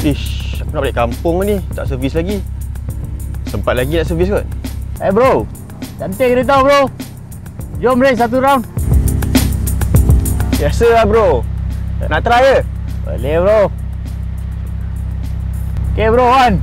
Ish, aku nak balik kampung ni. Tak servis lagi. Sempat lagi nak servis kot. Bro, cantik kereta bro. Jom race satu round. Biasa lah bro. Nak try ke? Boleh bro. Okay bro, on.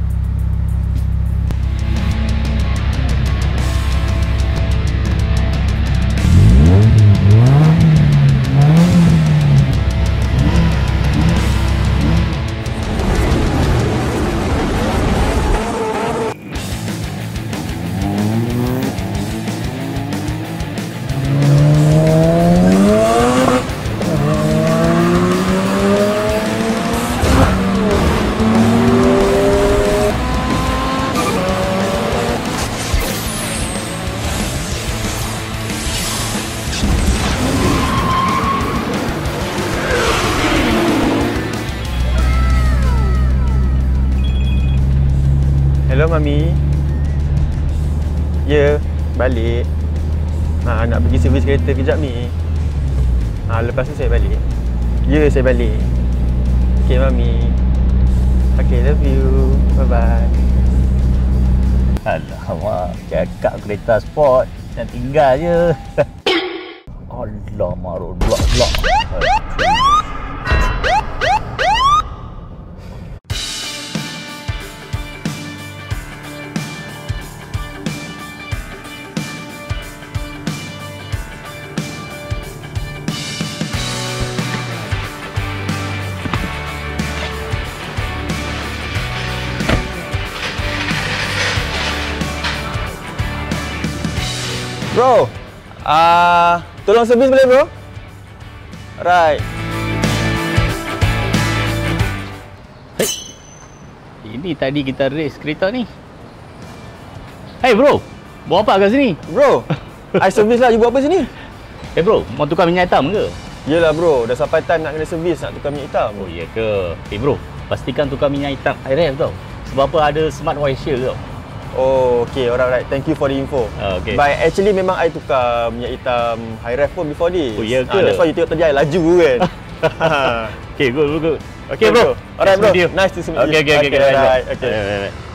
Hello Mami. Ya, balik. Nak pergi servis kereta kejap ni. Lepas tu saya balik. Ya, saya balik. Okay Mami. Okay, love you. Bye-bye. Alamak, cakap kereta sport dan tinggal je. Alamak, roadblock pula. Bro, tolong servis boleh bro? Alright. Hey, ini tadi kita race kereta ni. Hey bro, buat apa kat sini? Bro, I servis lah. You buat apa sini? Hey bro, mau tukar minyak hitam ke? Yelah bro, dah sampai time nak kena servis, nak tukar minyak hitam. Oh iya ke? Hey bro, pastikan tukar minyak hitam IRF tau. Sebab apa, ada smart washer tau. Oh, okay, alright. Thank you for the info. Okay. But actually memang I tukar minyak hitam high ref pun before this. Oh, ya ke? That's why you tengok tadi I laju kan. Okay, good. Okay bro. Alright bro. Nice to meet you. Okay. Alright. Okay.